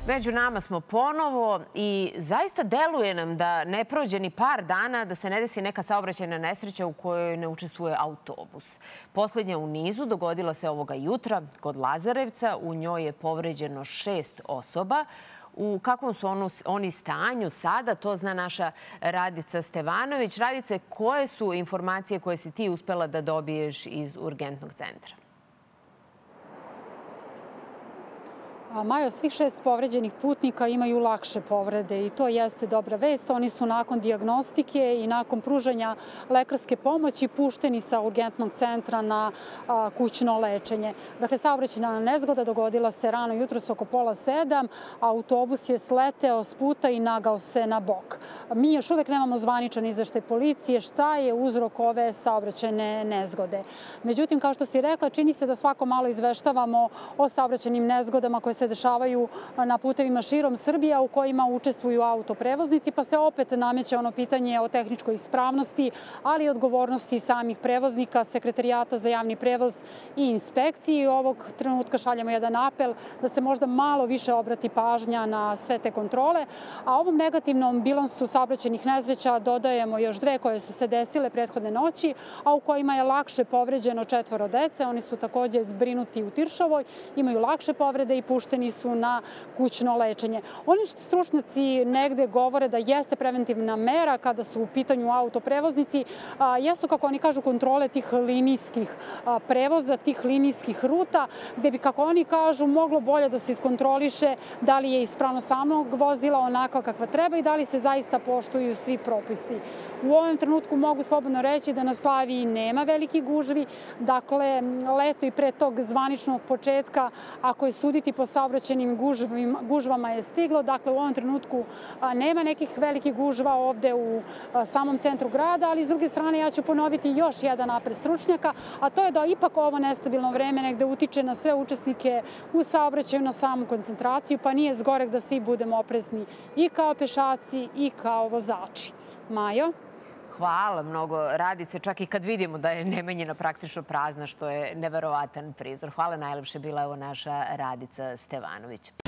Među nama smo ponovo i zaista deluje nam da ne prođe ni par dana da se ne desi neka saobraćajna nesreća u kojoj ne učestvuje autobus. Poslednja u nizu dogodila se ovoga jutra kod Lazarevca. U njoj je povređeno 6 osoba. U kakvom su oni stanju sada, to zna naša Radica Stevanović. Radice, koje su informacije koje si ti uspela da dobiješ iz urgentnog centra? Majo, svih 6 povređenih putnika imaju lakše povrede i to jeste dobra vest. Oni su nakon dijagnostike i nakon pružanja lekarske pomoći pušteni sa urgentnog centra na kućno lečenje. Dakle, saobraćajna nezgoda dogodila se rano jutros oko 6:30. Autobus je sleteo s puta i nagao se na bok. Mi još uvek nemamo zvaničan izveštaj policije šta je uzrok ove saobraćajne nezgode. Međutim, kao što si rekla, čini se da svako malo izveštavamo o saobraćajnim nezgodama koje se dešavaju na putevima širom Srbije, u kojima učestvuju autoprevoznici, pa se opet nameće ono pitanje o tehničkoj ispravnosti, ali i odgovornosti samih prevoznika, Sekretarijata za javni prevoz i inspekciji. Ovog trenutka šaljemo jedan apel da se možda malo više obrati pažnja na sve te kontrole, a ovom negativnom bilansu saobraćajnih nesreća dodajemo još 2 koje su se desile prethodne noći, a u kojima je lakše povređeno 4 dece. Oni su takođe zbrinuti u Tiršovoj, imaju lakše povrede i pušteni su na kućno lečenje. Oni stručnjaci negde govore da jeste preventivna mera kada su u pitanju autoprevoznici, jesu, kako oni kažu, kontrole tih linijskih prevoza, tih linijskih ruta, gde bi, kako oni kažu, moglo bolje da se iskontroliše da li je ispravnost samog vozila onako kakva treba i da li se zaista poštuju svi propisi. U ovom trenutku mogu slobodno reći da na Slaviji nema velikih gužvi. Dakle, leto i pre tog zvaničnog početka, ako je suditi po saobraćajnim gužvama, je stiglo. Dakle, u ovom trenutku nema nekih velikih gužva ovde u samom centru grada, ali s druge strane ja ću ponoviti još jedan apel stručnjaka, a to je da ipak ovo nestabilno vreme negde utiče na sve učesnike u saobraćaju, na samu koncentraciju, pa nije zgorek da svi budemo oprezni i kao pešaci i kao vozači. Majo? Hvala mnogo, Radice, čak i kad vidimo da je Nemanjina praktično prazna, što je neverovatan prizor. Hvala, najlepše bila je ovo naša Radica Stevanović.